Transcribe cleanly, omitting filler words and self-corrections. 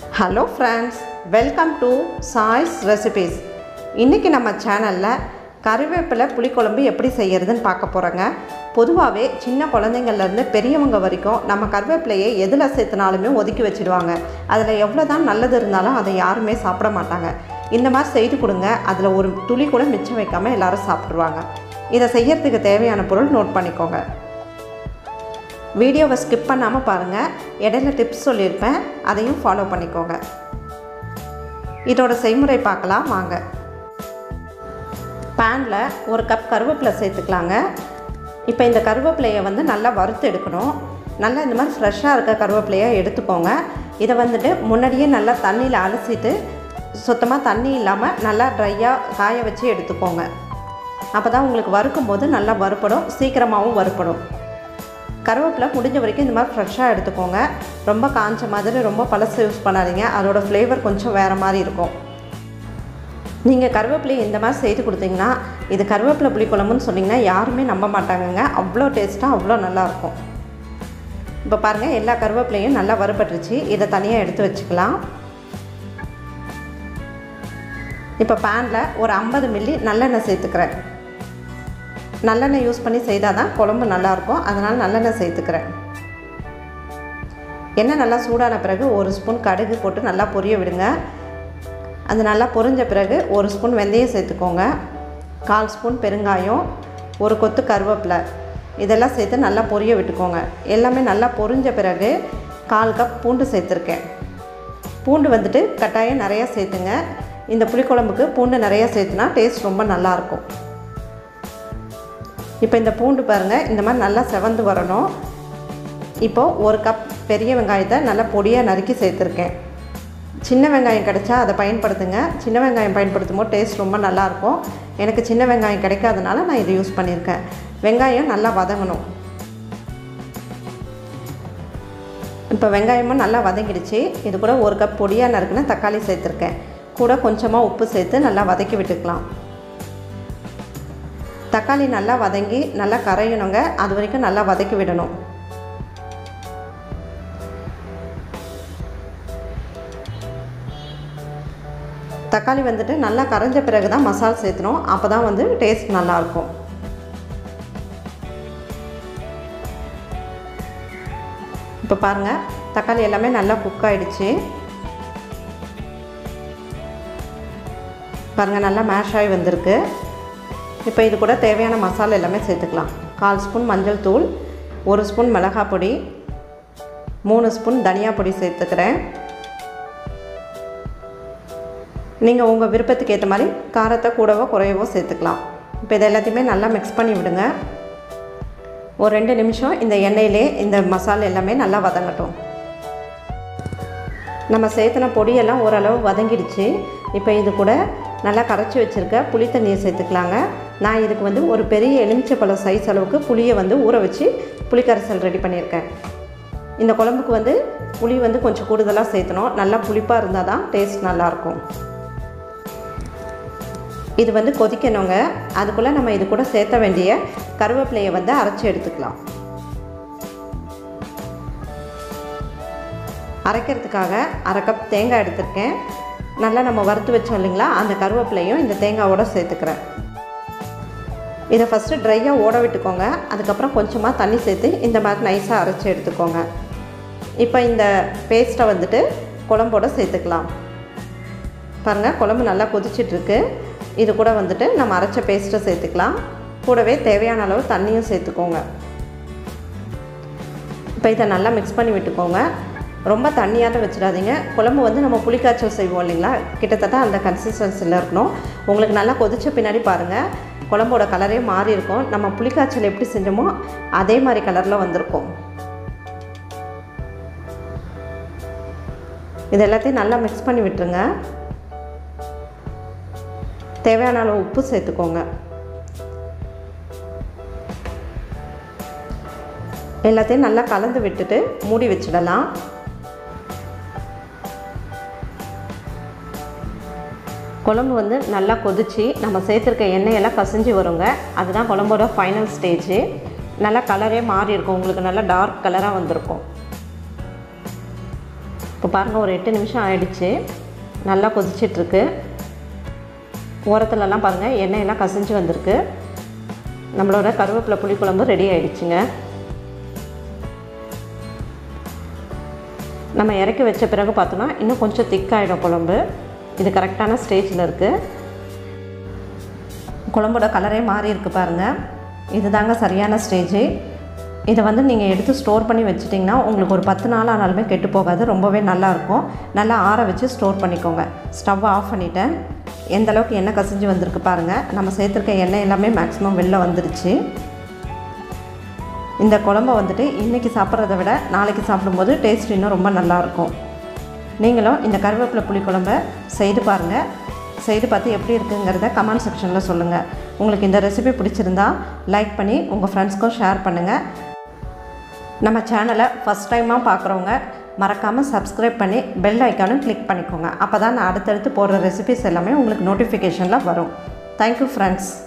Hello friends, welcome to Sai's Recipes. இன்னைக்கு நம்ம சேனல்ல கறிவேப்பிலை புளிக்குழம்பு எப்படி செய்யறதுன்னு பார்க்க போறோங்க. பொதுவாவே சின்ன குழந்தைங்கள்ல இருந்து பெரியவங்க வரைக்கும் நம்ம கறிவேப்பிலையை எதுல சேர்த்தனாலுமே ஒதுக்கி வச்சிடுவாங்க. அதுல எவ்வளவுதான் நல்லது இருந்தாலும் அதை யாருமே சாப்பிட மாட்டாங்க. இந்த மாதிரி செய்து கொடுங்க. அதுல ஒரு துளி கூட மிச்சம் வைக்காம எல்லாரும் சாப்பிடுவாங்க. இதை செய்யறதுக்கு தேவையான பொருள் நோட் பண்ணிக்கோங்க. வீடியோவை ஸ்கிப் பண்ணாமல் பாருங்கள். இடையில டிப்ஸ் சொல்லியிருப்பேன், அதையும் ஃபாலோ பண்ணிக்கோங்க. இதோட செய்முறை பார்க்கலாம் வாங்க. பேனில் ஒரு கப் கருவேப்பிலை சேர்த்துக்கலாங்க. இப்போ இந்த கருவேப்பிலையை நல்லா வறுத்து எடுக்கணும். நல்லா இந்த மாதிரி ஃப்ரெஷ்ஷாக இருக்க கருவேப்பிலையாக எடுத்துக்கோங்க. இதை முன்னாடியே நல்லா தண்ணியில் அலசிட்டு சுத்தமாக தண்ணி இல்லாமல் நல்லா ட்ரையாக காய வச்சு எடுத்துக்கோங்க. அப்போ தான் உங்களுக்கு வறுக்கும்போது நல்லா வறுப்படும், சீக்கிரமாகவும் வறுப்படும். கருவேப்பிலை முடிஞ்ச வரைக்கும் இந்த மாதிரி ஃப்ரெஷ்ஷாக எடுத்துக்கோங்க. ரொம்ப காஞ்ச மாதிரி ரொம்ப பழசு யூஸ் பண்ணாதீங்க, அதோட ஃப்ளேவர் கொஞ்சம் வேறு மாதிரி இருக்கும். நீங்கள் கருவேப்பிலையை இந்த மாதிரி செய்து கொடுத்தீங்கன்னா இது கருவேப்பிலை புளிக்குழம்புன்னு சொன்னிங்கன்னா யாருமே நம்ப மாட்டாங்கங்க. அவ்வளோ டேஸ்ட்டாக அவ்வளோ நல்லாயிருக்கும். இப்போ பாருங்கள், எல்லா கருவேப்பிலையும் நல்லா வறுபட்டுருச்சு. இதை தனியாக எடுத்து வச்சுக்கலாம். இப்போ பேனில் ஒரு 50 மில்லி நல்லெண்ணெய் சேர்த்துக்கிறேன். நல்லெண்ணெய் யூஸ் பண்ணி செய்தால் தான் குழம்பு நல்லாயிருக்கும், அதனால் நல்லெண்ணெய் சேர்த்துக்கிறேன். எண்ணெய் நல்லா சூடான பிறகு ஒரு ஸ்பூன் கடுகு போட்டு நல்லா பொரிய விடுங்க. அது நல்லா பொரிஞ்ச பிறகு ஒரு ஸ்பூன் வெந்தயம் சேர்த்துக்கோங்க. 1/4 ஸ்பூன் பெருங்காயம், ஒரு கொத்து கருவேப்பிலை, இதெல்லாம் சேர்த்து நல்லா பொரிய விட்டுக்கோங்க. எல்லாமே நல்லா பொரிஞ்ச பிறகு 1/4 கப் பூண்டு சேர்த்துருக்கேன். பூண்டு கட்டாயம் நிறையா சேர்த்துங்க. இந்த புளிக்குழம்புக்கு பூண்டு நிறையா சேர்த்துனா டேஸ்ட் ரொம்ப நல்லாயிருக்கும். இப்போ இந்த பூண்டு பாருங்கள், இந்த மாதிரி நல்லா செவந்து வரணும். இப்போது ஒரு கப் பெரிய வெங்காயத்தை நல்லா பொடியாக நறுக்கி சேர்த்துருக்கேன். சின்ன வெங்காயம் கிடைச்சா அதை பயன்படுத்துங்க. சின்ன வெங்காயம் பயன்படுத்தும் போது டேஸ்ட் ரொம்ப நல்லாயிருக்கும். எனக்கு சின்ன வெங்காயம் கிடைக்காதனால நான் இதை யூஸ் பண்ணியிருக்கேன். வெங்காயம் நல்லா வதங்கணும். இப்போ வெங்காயமும் நல்லா வதங்கிடுச்சு. இது கூட ஒரு கப் பொடியாக நறுக்குன தக்காளி சேர்த்துருக்கேன். கூட கொஞ்சமாக உப்பு சேர்த்து நல்லா வதக்கி விட்டுக்கலாம். தக்காளி நல்லா வதங்கி நல்லா கரையணுங்க. அது வரைக்கும் நல்லா வதக்கி விடணும். தக்காளி நல்லா கரைஞ்ச பிறகு தான் மசாலா சேர்த்தணும். அப்போ தான் டேஸ்ட் நல்லாயிருக்கும். இப்போ பாருங்கள், தக்காளி எல்லாமே நல்லா குக் ஆகிடுச்சு. பாருங்கள், நல்லா மேஷ் ஆகி வந்திருக்கு. இப்போ இது கூட தேவையான மசாலா எல்லாமே சேர்த்துக்கலாம். 1/4 ஸ்பூன் மஞ்சள் தூள், 1 ஸ்பூன் மிளகாய் பொடி, 3 ஸ்பூன் தனியா பொடி சேர்த்துக்கிறேன். நீங்கள் உங்கள் விருப்பத்துக்கு ஏற்ற மாதிரி காரத்தை கூடவோ குறையவோ சேர்த்துக்கலாம். இப்போ இது எல்லாத்தையுமே நல்லா மிக்ஸ் பண்ணி விடுங்க. ஒரு 2 நிமிஷம் இந்த எண்ணெயிலே இந்த மசாலா எல்லாமே நல்லா வதங்கட்டும். நம்ம சேர்த்துன பொடியெல்லாம் ஓரளவு வதங்கிடுச்சு. இப்போ இது கூட நல்லா கரைச்சி வச்சுருக்க புளி தண்ணியை சேர்த்துக்கலாங்க. நான் இதுக்கு ஒரு பெரிய எலுமிச்சைப்பழம் சைஸ் அளவுக்கு புளியை ஊற வச்சு புளிக்கரைசல் ரெடி பண்ணியிருக்கேன். இந்த குழம்புக்கு புளி கொஞ்சம் கூடுதலாக சேர்த்தணும். நல்லா புளிப்பாக இருந்தால் தான் டேஸ்ட் நல்லாயிருக்கும். இது கொதிக்கணுங்க. அதுக்குள்ளே நம்ம இது கூட சேர்த்த வேண்டிய கருவேப்பிலையை அரைச்சி எடுத்துக்கலாம். அரைக்கிறதுக்காக 1/2 கப் தேங்காய் எடுத்துருக்கேன். நல்லா நம்ம வறுத்து வச்சோம் இல்லைங்களா, அந்த கருவேப்பிலையும் இந்த தேங்காயோடு சேர்த்துக்கிறேன். இதை ஃபஸ்ட்டு ட்ரையாக ஓட விட்டுக்கோங்க. அதுக்கப்புறம் கொஞ்சமாக தண்ணி சேர்த்து இந்த மாதிரி நைஸாக அரைச்சி எடுத்துக்கோங்க. இப்போ இந்த பேஸ்ட்டை குழம்போடு சேர்த்துக்கலாம். பாருங்கள், குழம்பு நல்லா கொதிச்சிட்ருக்கு. இது கூட நம்ம அரைச்ச பேஸ்ட்டை சேர்த்துக்கலாம். கூடவே தேவையான அளவு தண்ணியும் சேர்த்துக்கோங்க. இப்போ இதை நல்லா மிக்ஸ் பண்ணி விட்டுக்கோங்க. ரொம்ப தண்ணியாக வச்சிடாதீங்க. குழம்பு நம்ம புளிக்காய்ச்சல் செய்வோம் இல்லைங்களா, கிட்டத்தட்ட அந்த கன்சிஸ்டன்சியில் இருக்கணும். உங்களுக்கு நல்லா கொதித்த பின்னாடி பாருங்கள், குழம்போட கலரே மாறி இருக்கும். நம்ம புளிக்காய்ச்சல் எப்படி செஞ்சோமோ அதே மாதிரி கலரில் வந்திருக்கும். இது எல்லாத்தையும் நல்லா மிக்ஸ் பண்ணி விட்டுருங்க. தேவையான அளவு உப்பு சேர்த்துக்கோங்க. எல்லாத்தையும் நல்லா கலந்து விட்டுட்டு மூடி வச்சிடலாம். குழம்பு நல்லா கொதிச்சு நம்ம சேர்த்துருக்க எண்ணெயெல்லாம் கசிஞ்சு வருங்க. அதுதான் குழம்போட ஃபைனல் ஸ்டேஜ். நல்லா கலரே மாறி இருக்கும். உங்களுக்கு நல்லா டார்க் கலராக வந்திருக்கும். இப்போ பாருங்கள் ஒரு 8 நிமிஷம் ஆயிடுச்சு. நல்லா கொதிச்சிட்ருக்கு. ஓரத்துலலாம் பாருங்கள் எண்ணெயெல்லாம் கசிஞ்சு வந்திருக்கு. நம்மளோட கருவேப்பிலை புளிக்குழம்பு ரெடி ஆகிடுச்சுங்க. நம்ம இறக்கி வச்ச பிறகு பார்த்தோன்னா இன்னும் கொஞ்சம் திக்காகிடும் குழம்பு. இது கரெக்டான ஸ்டேஜில் இருக்குது. குழம்போட கலரே மாறி இருக்குது பாருங்கள். இது தாங்க சரியான ஸ்டேஜு. இதை வந்து நீங்கள் எடுத்து ஸ்டோர் பண்ணி வச்சிட்டிங்கன்னா உங்களுக்கு ஒரு 10 நாள் ஆனாலுமே கெட்டு போகாது. ரொம்பவே நல்லாயிருக்கும். நல்லா ஆற வச்சு ஸ்டோர் பண்ணிக்கோங்க. ஸ்டவ்வை ஆஃப் பண்ணிவிட்டேன். எந்த அளவுக்கு எண்ணெய் கசிஞ்சு வந்திருக்கு பாருங்கள். நம்ம சேர்த்துருக்க எண்ணெய் எல்லாமே மேக்ஸிமம் வெளில வந்துருச்சு. இந்த குழம்பை வந்துட்டு இன்றைக்கி சாப்பிட்றத விட நாளைக்கு சாப்பிடும்போது டேஸ்ட் இன்னும் ரொம்ப நல்லாயிருக்கும். நீங்களும் இந்த கருவேப்பிலை புளிக்குழம்பை செய்து பாருங்கள். செய்து பார்த்து எப்படி இருக்குங்கிறத கமெண்ட் செக்ஷனில் சொல்லுங்கள். உங்களுக்கு இந்த ரெசிபி பிடிச்சிருந்தா லைக் பண்ணி உங்கள் ஃப்ரெண்ட்ஸ்க்கும் ஷேர் பண்ணுங்கள். நம்ம சேனலை ஃபஸ்ட் டைமாக பார்க்குறவங்க மறக்காமல் சப்ஸ்கிரைப் பண்ணி பெல் ஐக்கானும் கிளிக் பண்ணிக்கோங்க. அப்போ தான் நான் அடுத்தடுத்து போடுற ரெசிபிஸ் எல்லாமே உங்களுக்கு நோட்டிஃபிகேஷனில் வரும். Thank you friends.